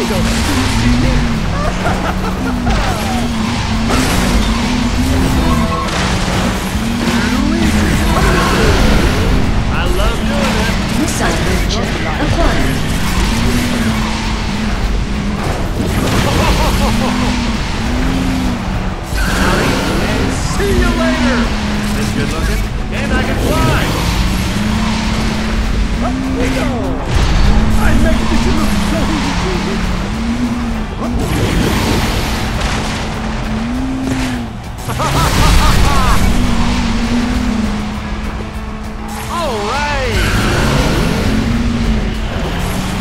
I love doing it. Missile launcher acquired. And see you later. This good looking, and I can fly. Up we go! I make this look so easy! All right.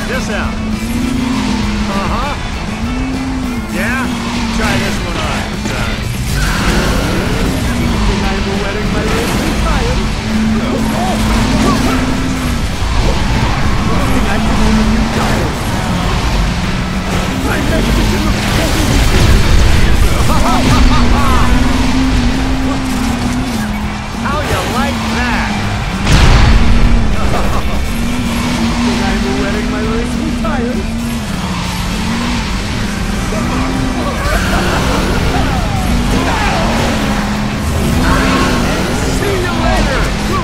this out. Uh-huh. Yeah? Try this one on. I'm wearing my racing tires. I'm putting on new tires. I'm making it look so How you like that? I'm wearing my racing tires. See you later!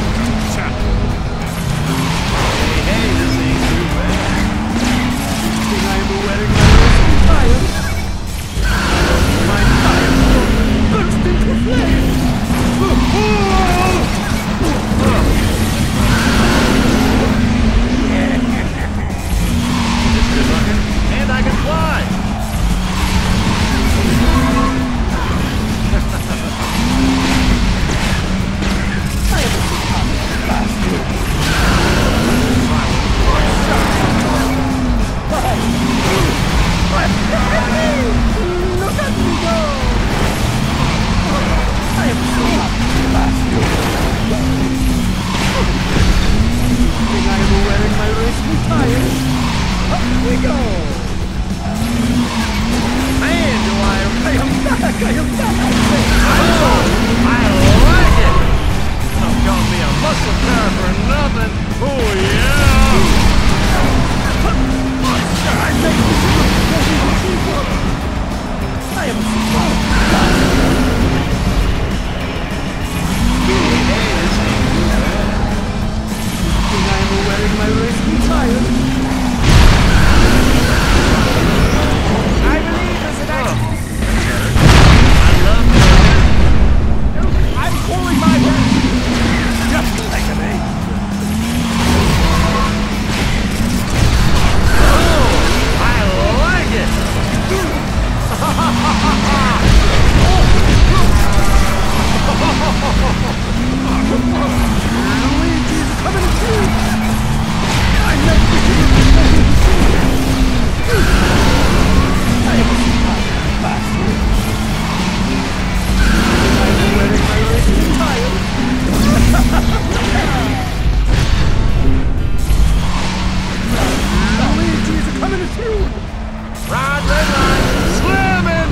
Hey, this ain't too bad. I'm wearing my racing tires. My tires burst into flames. It's good looking, and I can fly. Look at me go! I am so happy to pass you. I am wearing my racing tires. Up we go! Man, do I am back! I am back! I like it! Don't call me a muscle car for nothing. Oh, yeah! I make this look so easy. I am so I'm wearing my racing tires. I believe this is I love I'm pulling my head. Just like an egg. I like it! Luigi's coming through! I'm not I am bastard. I'm wearing my racing tires. Luigi's coming through! Ride, red line, slamming!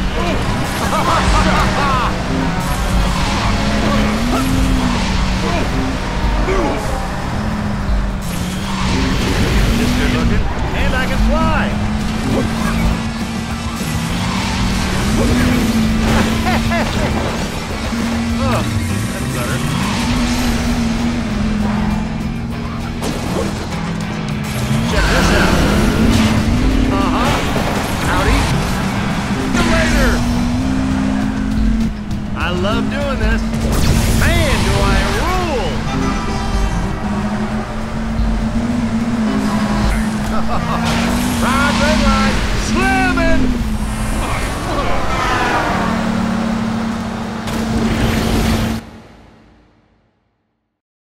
It's good looking, and I can fly! Oh, that's better. Check this out. Uh-huh. Howdy. See you later. I love doing this.